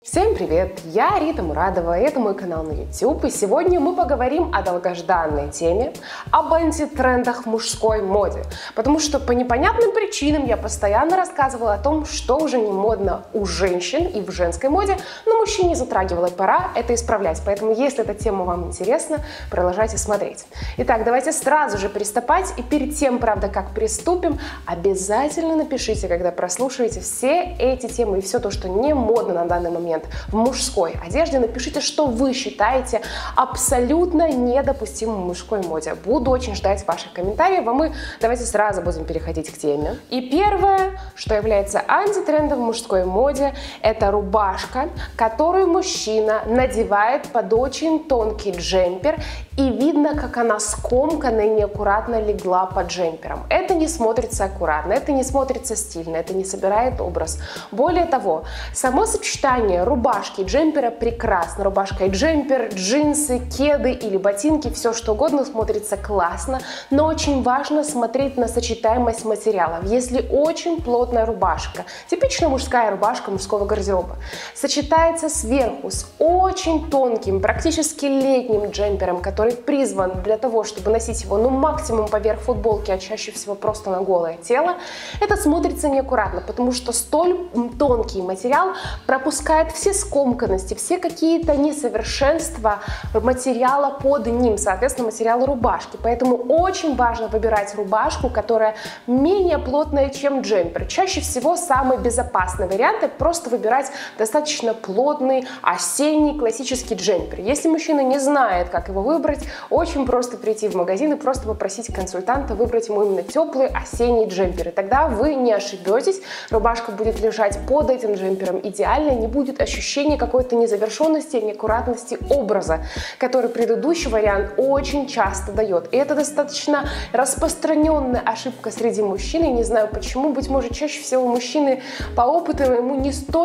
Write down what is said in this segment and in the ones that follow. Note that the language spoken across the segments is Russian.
Всем привет! Я Рита Мурадова, это мой канал на YouTube, и сегодня мы поговорим о долгожданной теме, об антитрендах в мужской моде. Потому что по непонятным причинам я постоянно рассказывала о том, что уже не модно у женщин и в женской моде, но мужчин не затрагивала, и пора это исправлять. Поэтому, если эта тема вам интересна, продолжайте смотреть. Итак, давайте сразу же приступать, и перед тем, правда, как приступим, обязательно напишите, когда прослушаете все эти темы и все то, что не модно на данный момент в мужской одежде, напишите, что вы считаете абсолютно недопустимым в мужской моде. Буду очень ждать ваших комментариев, а мы давайте сразу будем переходить к теме. И первое, что является антитрендом в мужской моде, это рубашка, которую мужчина надевает под очень тонкий джемпер, и видно, как она скомканно и неаккуратно легла под джемпером. Это не смотрится аккуратно, это не смотрится стильно, это не собирает образ. Более того, само сочетание рубашки и джемпера прекрасно. Рубашка и джемпер, джинсы, кеды или ботинки, все что угодно смотрится классно, но очень важно смотреть на сочетаемость материалов. Если очень плотная рубашка, типичная мужская рубашка мужского гардероба, сочетается сверху с очень тонким, практически летним джемпером, который призван для того, чтобы носить его максимум поверх футболки, а чаще всего просто на голое тело, это смотрится неаккуратно, потому что столь тонкий материал пропускает все скомканности, все какие-то несовершенства материала под ним, соответственно, материала рубашки. Поэтому очень важно выбирать рубашку, которая менее плотная, чем джемпер. Чаще всего самый безопасный вариант — это просто выбирать достаточно плотный осенний классический джемпер. Если мужчина не знает, как его выбрать, очень просто прийти в магазин и просто попросить консультанта выбрать ему именно теплый осенний джемпер. И тогда вы не ошибетесь, рубашка будет лежать под этим джемпером идеально, не будет ощущения какой-то незавершенности, неаккуратности образа, который предыдущий вариант очень часто дает. И это достаточно распространенная ошибка среди мужчин. Я не знаю почему, быть может, чаще всего мужчины по опыту ему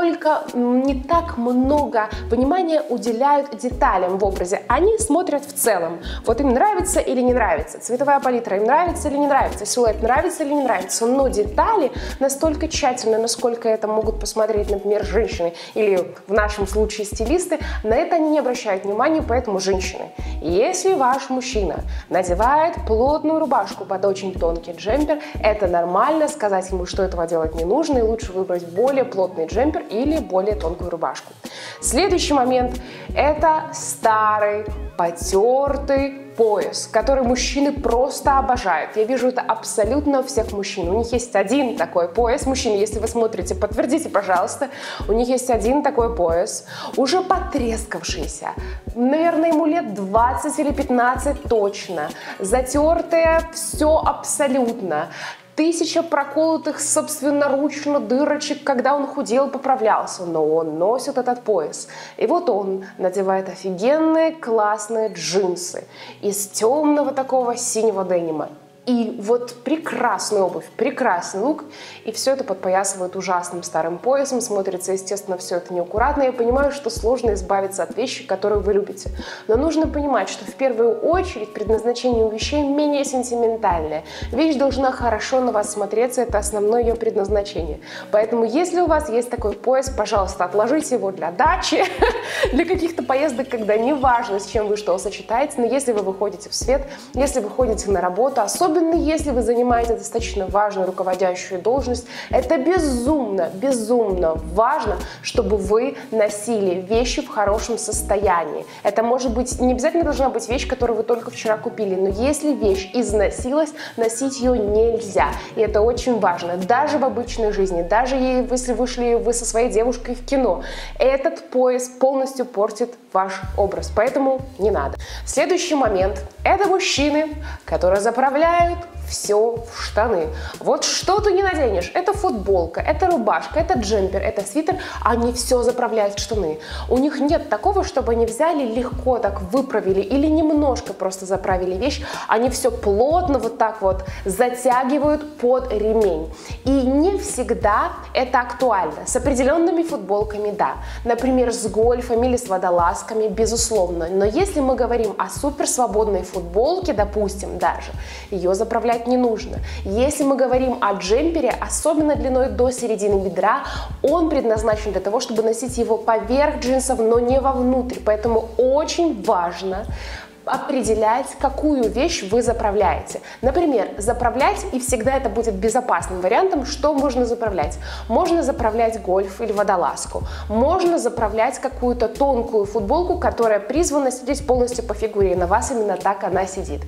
не так много внимания уделяют деталям в образе. Они смотрят в целом. Вот им нравится или не нравится, цветовая палитра им нравится или не нравится, силуэт нравится или не нравится, но детали настолько тщательно, насколько это могут посмотреть, например, женщины или в нашем случае стилисты, на это они не обращают внимания, поэтому женщины. Если ваш мужчина надевает плотную рубашку под очень тонкий джемпер, это нормально, сказать ему, что этого делать не нужно, и лучше выбрать более плотный джемпер или более тонкую рубашку. Следующий момент – это старый, потертый пояс, который мужчины просто обожают. Я вижу это абсолютно у всех мужчин. У них есть один такой пояс. Мужчины, если вы смотрите, подтвердите, пожалуйста. У них есть один такой пояс, уже потрескавшийся. Наверное, ему лет 20 или 15 точно. Затертое все абсолютно. 1000 проколотых собственноручно дырочек, когда он худел, поправлялся, но он носит этот пояс. И вот он надевает офигенные классные джинсы из темного такого синего денима. И вот прекрасная обувь, прекрасный лук, и все это подпоясывает ужасным старым поясом, смотрится, естественно, все это неаккуратно. Я понимаю, что сложно избавиться от вещи, которую вы любите. Но нужно понимать, что в первую очередь предназначение у вещей менее сентиментальное. Вещь должна хорошо на вас смотреться, это основное ее предназначение. Поэтому, если у вас есть такой пояс, пожалуйста, отложите его для дачи, для каких-то поездок, когда не важно, с чем вы что сочетаете, но если вы выходите в свет, если вы ходите на работу, особенно если вы занимаете достаточно важную руководящую должность, это безумно важно, чтобы вы носили вещи в хорошем состоянии. Это может быть, не обязательно должна быть вещь, которую вы только вчера купили, но если вещь износилась, носить ее нельзя. И это очень важно. Даже в обычной жизни, даже если вышли вы со своей девушкой в кино, этот пояс полностью портит ваш образ, поэтому не надо. Следующий момент – это мужчины, которые заправляют все в штаны. Вот что ты не наденешь, это футболка, это рубашка, это джемпер, это свитер, они все заправляют в штаны. У них нет такого, чтобы они взяли легко так выправили или немножко просто заправили вещь, они все плотно вот так вот затягивают под ремень. И не всегда это актуально. С определенными футболками, да. Например, с гольфами или с водолазками, безусловно. Но если мы говорим о суперсвободной футболке, допустим, даже, ее заправлять оставлять не нужно. Если мы говорим о джемпере, особенно длиной до середины бедра, он предназначен для того, чтобы носить его поверх джинсов, но не вовнутрь. Поэтому очень важно определять, какую вещь вы заправляете. Например, заправлять, и всегда это будет безопасным вариантом, что можно заправлять. Можно заправлять гольф или водолазку. Можно заправлять какую-то тонкую футболку, которая призвана сидеть полностью по фигуре, и на вас именно так она сидит.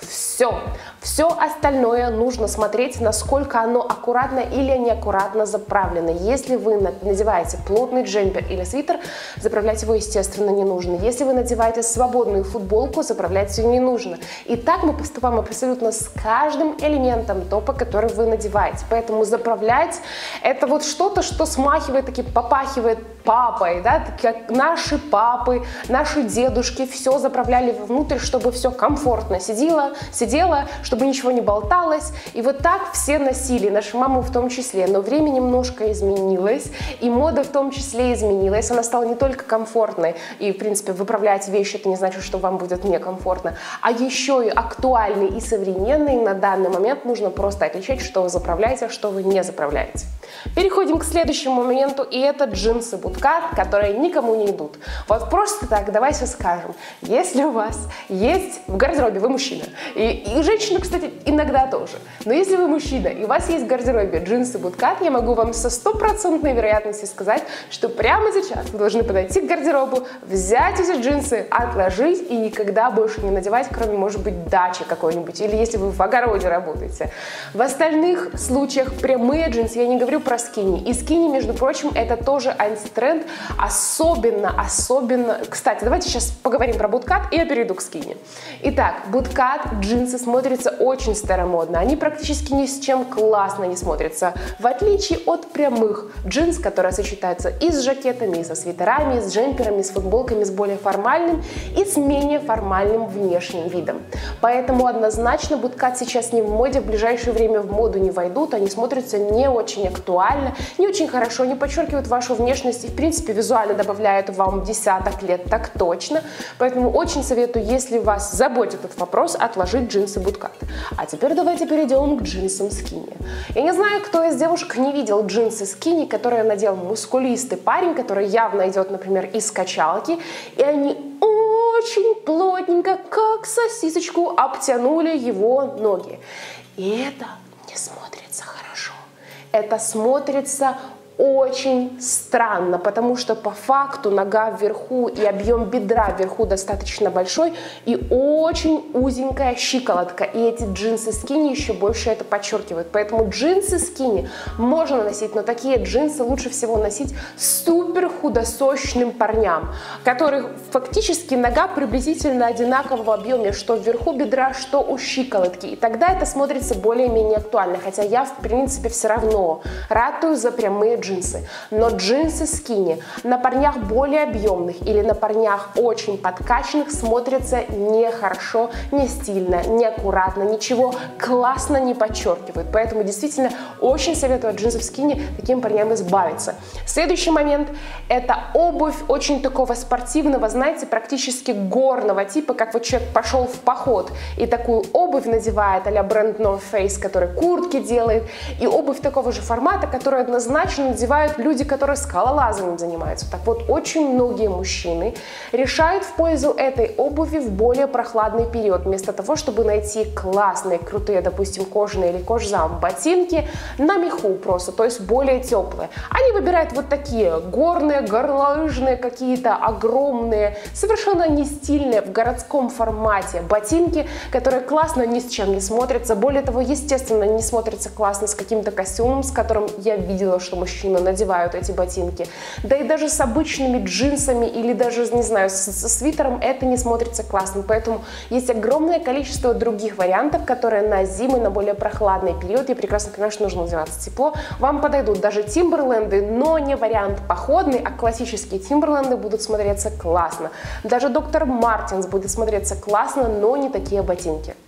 Все остальное нужно смотреть, насколько оно аккуратно или неаккуратно заправлено. Если вы надеваете плотный джемпер или свитер, заправлять его, естественно, не нужно. Если вы надеваете свободную футболку, заправлять ее не нужно. И так мы поступаем абсолютно с каждым элементом топа, который вы надеваете. Поэтому заправлять это вот что-то, что смахивает, таки попахивает папой, да, как наши папы, наши дедушки все заправляли внутрь, чтобы все комфортно сидело, чтобы ничего не болталось. И вот так все носили, наши мамы в том числе. Но время немножко изменилось, и мода в том числе изменилась. Она стала не только комфортной, и, в принципе, выправлять вещи, это не значит, что вам будет некомфортно, а еще и актуальной и современной. На данный момент нужно просто отличать, что вы заправляете, а что вы не заправляете. Переходим к следующему моменту, и это джинсы буткат, которые никому не идут. Вот просто так, давайте скажем, если у вас есть в гардеробе, вы мужчина, и женщина, кстати, иногда тоже, но если вы мужчина, и у вас есть в гардеробе джинсы буткат, я могу вам со 100% вероятностью сказать, что прямо сейчас вы должны подойти к гардеробу, взять эти джинсы, отложить и никогда больше не надевать, кроме, может быть, дачи какой-нибудь, или если вы в огороде работаете. В остальных случаях прямые джинсы, я не говорю про скини. И скини, между прочим, это тоже антитренд, особенно, кстати, давайте сейчас поговорим про буткат, и я перейду к скини. Итак, буткат, джинсы смотрятся очень старомодно, они практически ни с чем классно не смотрятся, в отличие от прямых джинс, которые сочетаются и с жакетами, и со свитерами, и с джемперами, и с футболками, с более формальным и с менее формальным внешним видом. Поэтому однозначно буткат сейчас не в моде, в ближайшее время в моду не войдут, они смотрятся не очень актуально, не очень хорошо, не подчеркивают вашу внешность и, в принципе, визуально добавляют вам десяток лет, так точно. Поэтому очень советую, если вас заботит этот вопрос, отложить джинсы буткат. А теперь давайте перейдем к джинсам скини. Я не знаю, кто из девушек не видел джинсы скини, которые надел мускулистый парень, который явно идет, например, из качалки, и они очень плотненько, как сосисочку, обтянули его ноги. И это не смотрится хорошо. Это смотрится очень странно, потому что по факту нога вверху и объем бедра вверху достаточно большой и очень узенькая щиколотка. И эти джинсы скини еще больше это подчеркивают. Поэтому джинсы скини можно носить, но такие джинсы лучше всего носить супер худосочным парням, которых фактически нога приблизительно одинакового в объеме, что вверху бедра, что у щиколотки. И тогда это смотрится более-менее актуально. Хотя я, в принципе, все равно ратую за прямые джинсы. Но джинсы скини на парнях более объемных или на парнях очень подкачанных смотрятся нехорошо, не стильно, неаккуратно, ничего классно не подчеркивают. Поэтому действительно очень советую от джинсов скини таким парням избавиться. Следующий момент – это обувь очень такого спортивного, знаете, практически горного типа, как вот человек пошел в поход и такую обувь надевает а-ля бренд North Face, который куртки делает, и обувь такого же формата, которую однозначно надевают люди, которые скалолазанием занимаются. Так вот, очень многие мужчины решают в пользу этой обуви в более прохладный период, вместо того, чтобы найти классные, крутые, допустим, кожаные или кожзам ботинки на меху просто, то есть более теплые. Они выбирают вот такие горные, горнолыжные, какие-то огромные, совершенно не стильные в городском формате ботинки, которые классно ни с чем не смотрятся. Более того, естественно, не смотрятся классно с каким-то костюмом, с которым я видела, что мужчины надевают эти ботинки. Да и даже с обычными джинсами или даже, не знаю, со свитером это не смотрится классно. Поэтому есть огромное количество других вариантов, которые на зиму, на более прохладный период, я прекрасно понимаю, что нужно одеваться тепло, вам подойдут даже Тимберленды, но не вариант походный, а классические Тимберленды будут смотреться классно. Даже доктор Мартинс будет смотреться классно, но не такие ботинки.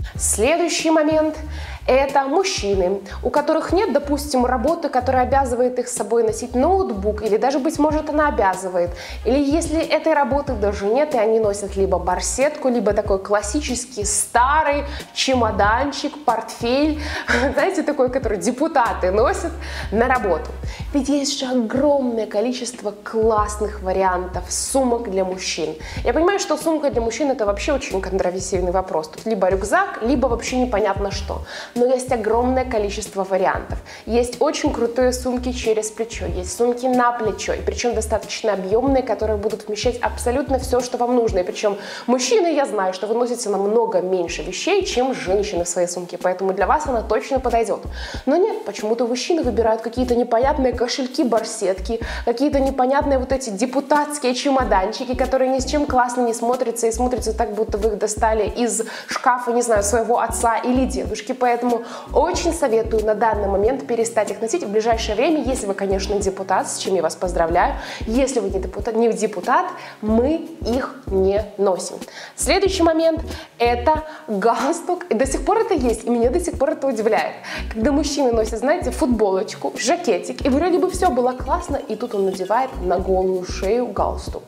Следующий момент – это мужчины, у которых нет, допустим, работы, которая обязывает их с собой носить ноутбук, или даже, быть может, она обязывает. Или если этой работы даже нет, и они носят либо барсетку, либо такой классический старый чемоданчик, портфель, знаете, такой, который депутаты носят на работу. Ведь есть же огромное количество классных вариантов сумок для мужчин. Я понимаю, что сумка для мужчин – это вообще очень контроверсийный вопрос. Тут либо рюкзак, либо вообще непонятно что. Но есть огромное количество вариантов. Есть очень крутые сумки через плечо, есть сумки на плечо, и причем достаточно объемные, которые будут вмещать абсолютно все, что вам нужно. И причем мужчины, я знаю, что вы носите намного меньше вещей, чем женщины в своей сумке, поэтому для вас она точно подойдет. Но нет, почему-то мужчины выбирают какие-то непонятные кошельки, барсетки, какие-то непонятные вот эти депутатские чемоданчики, которые ни с чем классно не смотрятся и смотрятся так, будто вы их достали из шкафа, не знаю, своего отца или дедушки. Поэтому очень советую на данный момент перестать их носить в ближайшее время, если вы, конечно, депутат, с чем я вас поздравляю. Если вы не депутат, мы их не носим. Следующий момент – это галстук. И до сих пор это есть, и меня до сих пор это удивляет. Когда мужчины носят, знаете, футболочку, жакетик, и вроде бы все было классно, и тут он надевает на голую шею галстук.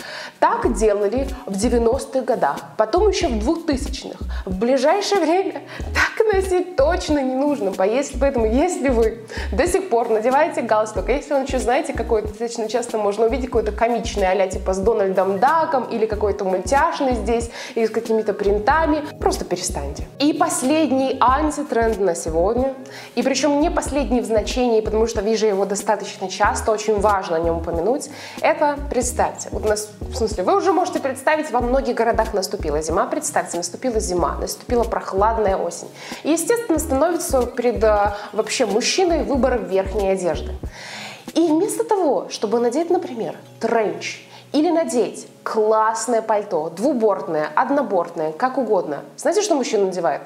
Так делали в 90-х годах, потом еще в 2000-х. В ближайшее время так носить точно не нужно. Поэтому, если вы до сих пор надеваете галстук, а если он еще, знаете, какой-то, достаточно часто можно увидеть какой-то комичный, а-ля типа с Дональдом Даком, или какой-то мультяшный здесь, или с какими-то принтами, просто перестаньте. И последний антитренд на сегодня, и причем не последний в значении, потому что вижу его достаточно часто, очень важно о нем упомянуть, это, представьте, вот у нас, в смысле, вы уже можете представить, во многих городах наступила зима, представьте, наступила зима, наступила прохладная осень. И, естественно, становится перед вообще мужчиной выбор верхней одежды. И вместо того, чтобы надеть, например, тренч, или надеть классное пальто, двубортное, однобортное, как угодно, знаете, что мужчина надевает?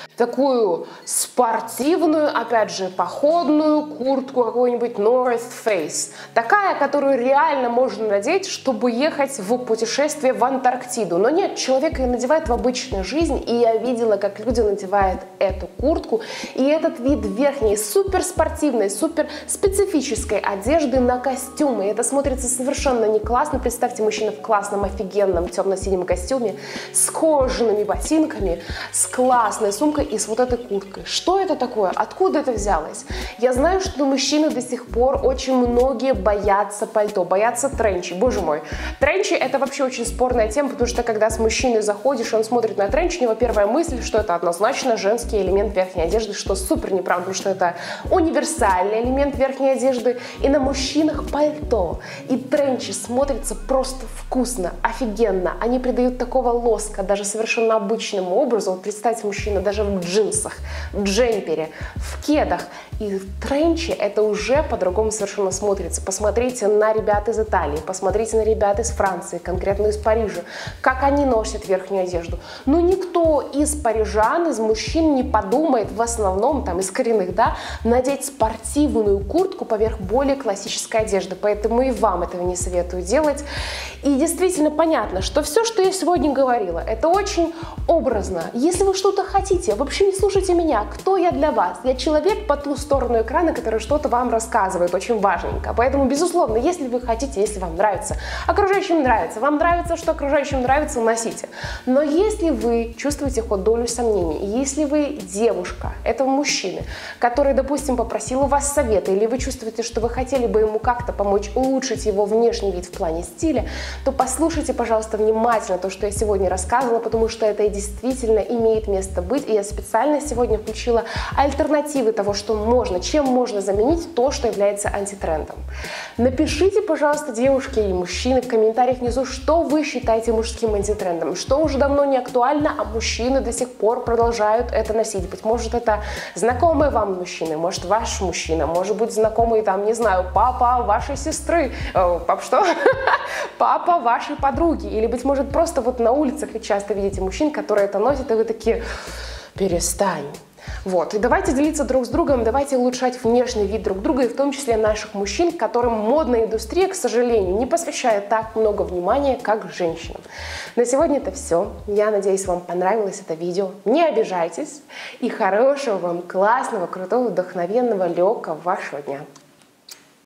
Такую спортивную, опять же, походную куртку, какую-нибудь North Face. Такая, которую реально можно надеть, чтобы ехать в путешествие в Антарктиду. Но нет, человек ее надевает в обычную жизнь, и я видела, как люди надевают эту куртку и этот вид верхней, суперспортивной, суперспецифической одежды на костюмы. И это смотрится совершенно не классно. Представьте, мужчина в классном, офигенном темно-синем костюме, с кожаными ботинками, с классной сумкой и с вот этой курткой. Что это такое? Откуда это взялось? Я знаю, что мужчины до сих пор очень многие боятся пальто, боятся тренчи. Боже мой, тренчи — это вообще очень спорная тема, потому что когда с мужчиной заходишь, он смотрит на тренч, у него первая мысль, что это однозначно женский элемент верхней одежды, что супер неправда, потому что это универсальный элемент верхней одежды. И на мужчинах пальто и тренчи смотрятся просто вкусно, офигенно. Они придают такого лоска даже совершенно обычному образу. Вот представьте, мужчина даже в джинсах, в джемпере, в кедах и в тренче, это уже по-другому совершенно смотрится. Посмотрите на ребят из Италии, посмотрите на ребят из Франции, конкретно из Парижа, как они носят верхнюю одежду. Но никто из парижан, из мужчин не подумает, в основном там из коренных, да, надеть спортивную куртку поверх более классической одежды. Поэтому и вам этого не советую делать. И действительно понятно, что все, что я сегодня говорила, это очень образно. Если вы что-то хотите, вообще не слушайте меня, кто я для вас. Я человек по ту сторону экрана, который что-то вам рассказывает, очень важненько. Поэтому, безусловно, если вы хотите, если вам нравится, окружающим нравится, вам нравится, что окружающим нравится, носите. Но если вы чувствуете хоть долю сомнений, если вы девушка этого мужчины, который, допустим, попросил у вас совета, или вы чувствуете, что вы хотели бы ему как-то помочь улучшить его внешний вид в плане стиля, то послушайте, пожалуйста, внимательно то, что я сегодня рассказывала, потому что это действительно имеет место быть. И я специально сегодня включила альтернативы того, что можно, чем можно заменить то, что является антитрендом. Напишите, пожалуйста, девушки и мужчины в комментариях внизу, что вы считаете мужским антитрендом, что уже давно не актуально, а мужчины до сих пор продолжают это носить. Быть может, это знакомые вам мужчины, может, ваш мужчина, может быть, знакомый, там, не знаю, папа вашей сестры, пап что? Папа вашей подруги, или, быть может, просто вот на улицах вы часто видите мужчин, которые это носят, и вы такие: перестань. Вот. И давайте делиться друг с другом, давайте улучшать внешний вид друг друга, и в том числе наших мужчин, которым модная индустрия, к сожалению, не посвящает так много внимания, как женщинам. На сегодня это все. Я надеюсь, вам понравилось это видео. Не обижайтесь. И хорошего вам, классного, крутого, вдохновенного, легкого вашего дня.